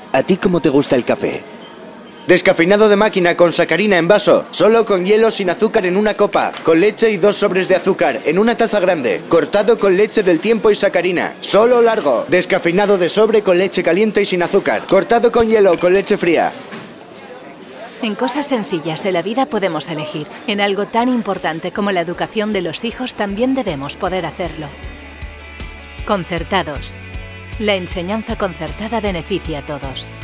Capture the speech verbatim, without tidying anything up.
¿A ti cómo te gusta el café? Descafeinado de máquina con sacarina en vaso. Solo con hielo sin azúcar en una copa. Con leche y dos sobres de azúcar en una taza grande. Cortado con leche del tiempo y sacarina. Solo largo. Descafeinado de sobre con leche caliente y sin azúcar. Cortado con hielo o con leche fría. En cosas sencillas de la vida podemos elegir. En algo tan importante como la educación de los hijos también debemos poder hacerlo. Concertados. La enseñanza concertada beneficia a todos.